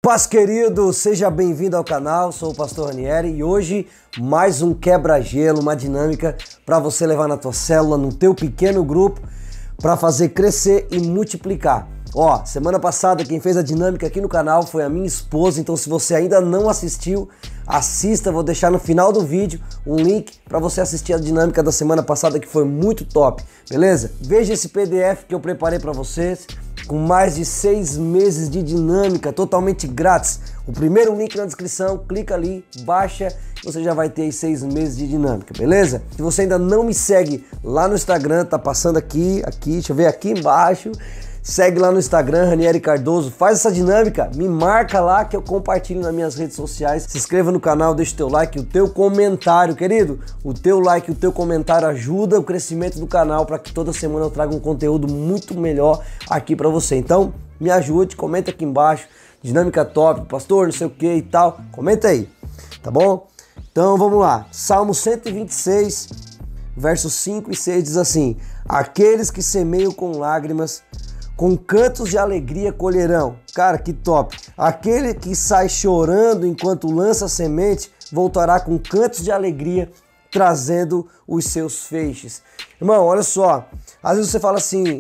Paz, querido, seja bem-vindo ao canal, sou o Pastor Ranieri e hoje mais um quebra-gelo, uma dinâmica para você levar na tua célula, no teu pequeno grupo, para fazer crescer e multiplicar. Ó, semana passada quem fez a dinâmica aqui no canal foi a minha esposa, então se você ainda não assistiu, assista, vou deixar no final do vídeo um link para você assistir a dinâmica da semana passada que foi muito top, beleza? Veja esse PDF que eu preparei para vocês, com mais de 6 meses de dinâmica totalmente grátis. O primeiro link na descrição, clica ali, baixa, você já vai ter aí 6 meses de dinâmica, beleza? Se você ainda não me segue lá no Instagram, tá passando aqui, deixa eu ver aqui embaixo. Segue lá no Instagram, Ranieri Cardoso, faz essa dinâmica, me marca lá que eu compartilho nas minhas redes sociais. Se inscreva no canal, deixa o teu like, o teu comentário, querido. O teu like, o teu comentário ajuda o crescimento do canal para que toda semana eu traga um conteúdo muito melhor aqui para você. Então, me ajude, comenta aqui embaixo, dinâmica top, pastor, não sei o que e tal, comenta aí, tá bom? Então, vamos lá, Salmo 126, versos 5 e 6 diz assim: aqueles que semeiam com lágrimas, com cantos de alegria colherão. Cara, que top. Aquele que sai chorando enquanto lança a semente, voltará com cantos de alegria, trazendo os seus feixes. Irmão, olha só. Às vezes você fala assim,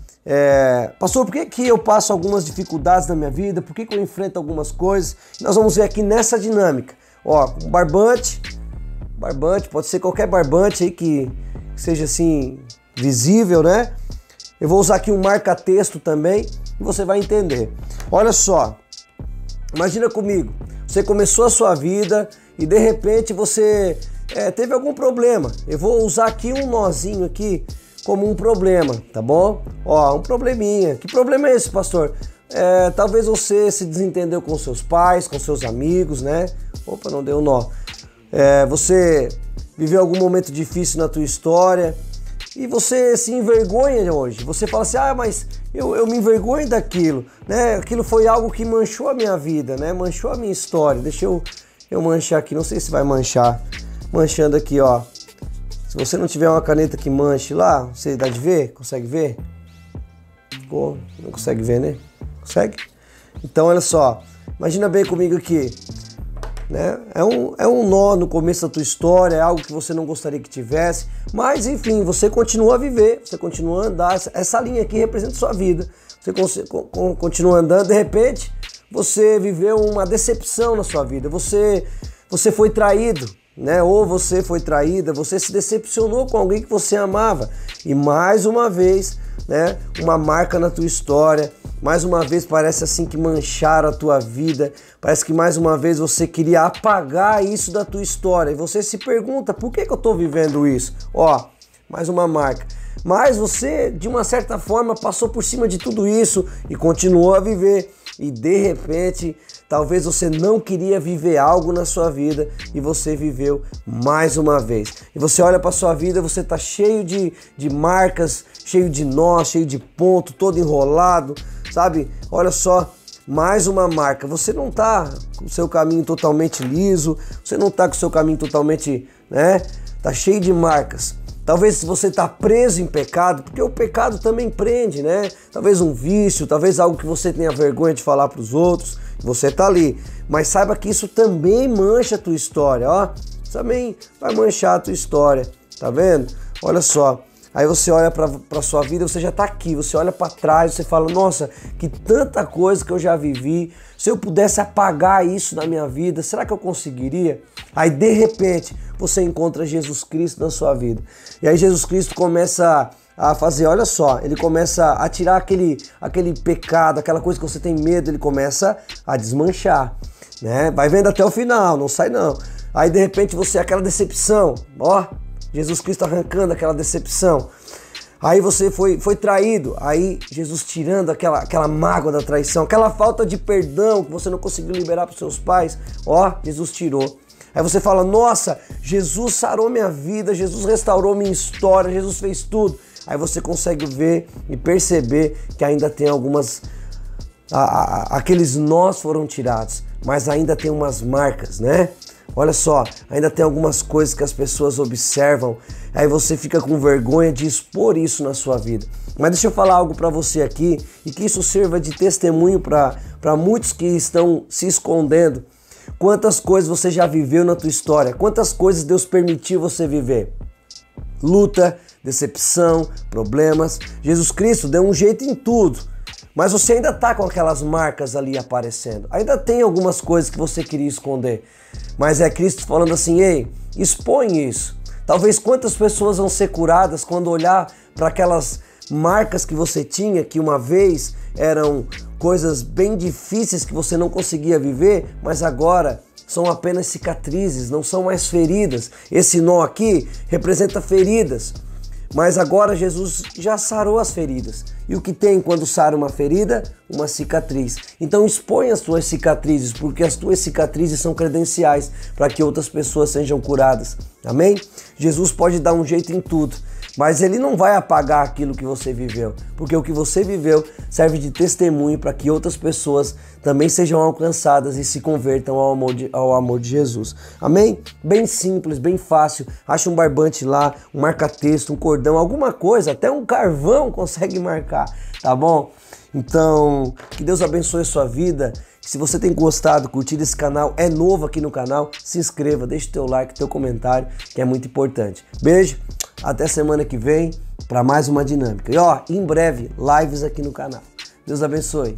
pastor, por que eu passo algumas dificuldades na minha vida? Por que eu enfrento algumas coisas? Nós vamos ver aqui nessa dinâmica. Ó, um barbante, pode ser qualquer barbante aí que seja assim, visível, né? Eu vou usar aqui um marca-texto também e você vai entender. Olha só, imagina comigo, você começou a sua vida e de repente você teve algum problema. Eu vou usar aqui um nozinho aqui como um problema, tá bom? Ó, um probleminha. Que problema é esse, pastor? Talvez você se desentendeu com seus pais, com seus amigos, né? Opa, não deu nó. Você viveu algum momento difícil na tua história e você se envergonha hoje. Você fala assim, mas eu me envergonho daquilo, né? Aquilo foi algo que manchou a minha vida, né? Manchou a minha história. Deixa eu manchar aqui, não sei se vai manchar. Manchando aqui, ó. Se você não tiver uma caneta que manche lá, você dá de ver? Consegue ver? Não consegue ver, né? Consegue? Então, olha só. Imagina bem comigo aqui. Né? É um nó no começo da tua história, é algo que você não gostaria que tivesse, mas enfim, você continua a viver, você continua a andar, essa linha aqui representa a sua vida, você continua andando, de repente você viveu uma decepção na sua vida, você foi traído, né? Ou você foi traída, você se decepcionou com alguém que você amava e mais uma vez, né, uma marca na tua história. Mais uma vez parece assim que mancharam a tua vida, parece que mais uma vez você queria apagar isso da tua história. E você se pergunta, por que eu estou vivendo isso? Ó, mais uma marca. Mas você, de uma certa forma, passou por cima de tudo isso e continuou a viver. E de repente, talvez você não queria viver algo na sua vida e você viveu mais uma vez. E você olha para sua vida, você está cheio de marcas, cheio de nós, cheio de ponto, todo enrolado, sabe? Olha só, mais uma marca. Você não está com o seu caminho totalmente liso, você não está com o seu caminho totalmente, né? Tá cheio de marcas. Talvez você está preso em pecado, porque o pecado também prende, né? Talvez um vício, talvez algo que você tenha vergonha de falar para os outros, você está ali. Mas saiba que isso também mancha a tua história, ó. Isso também vai manchar a tua história, tá vendo? Olha só. Aí você olha para a sua vida, você já está aqui, você olha para trás, você fala, nossa, que tanta coisa que eu já vivi, se eu pudesse apagar isso na minha vida, será que eu conseguiria? Aí de repente você encontra Jesus Cristo na sua vida. E aí Jesus Cristo começa a fazer, olha só, ele começa a tirar aquele pecado, aquela coisa que você tem medo, ele começa a desmanchar, né? Vai vendo até o final, não sai não. Aí de repente você, aquela decepção, ó, Jesus Cristo arrancando aquela decepção. Aí você foi traído. Aí Jesus tirando aquela mágoa da traição, aquela falta de perdão que você não conseguiu liberar para os seus pais. Ó, Jesus tirou. Aí você fala, nossa, Jesus sarou minha vida, Jesus restaurou minha história, Jesus fez tudo. Aí você consegue ver e perceber que ainda tem aqueles nós foram tirados, mas ainda tem umas marcas, né? Olha só, ainda tem algumas coisas que as pessoas observam, aí você fica com vergonha de expor isso na sua vida. Mas deixa eu falar algo para você aqui e que isso sirva de testemunho para muitos que estão se escondendo. Quantas coisas você já viveu na tua história? Quantas coisas Deus permitiu você viver? Luta, decepção, problemas. Jesus Cristo deu um jeito em tudo. Mas você ainda está com aquelas marcas ali aparecendo. Ainda tem algumas coisas que você queria esconder. Mas é Cristo falando assim, ei, expõe isso. Talvez quantas pessoas vão ser curadas quando olhar para aquelas marcas que você tinha, que uma vez eram coisas bem difíceis que você não conseguia viver, mas agora são apenas cicatrizes, não são mais feridas. Esse nó aqui representa feridas. Mas agora Jesus já sarou as feridas. E o que tem quando sara uma ferida? Uma cicatriz. Então expõe as tuas cicatrizes, porque as tuas cicatrizes são credenciais para que outras pessoas sejam curadas. Amém? Jesus pode dar um jeito em tudo, mas Ele não vai apagar aquilo que você viveu, porque o que você viveu serve de testemunho para que outras pessoas também sejam alcançadas e se convertam ao amor de Jesus. Amém? Bem simples, bem fácil. Acha um barbante lá, um marca-texto, um cordão, alguma coisa, até um carvão consegue marcar, tá bom? Então, que Deus abençoe a sua vida. Se você tem gostado, curtido esse canal, é novo aqui no canal, se inscreva, deixe teu like, teu comentário, que é muito importante. Beijo, até semana que vem para mais uma dinâmica. E ó, em breve, lives aqui no canal. Deus abençoe.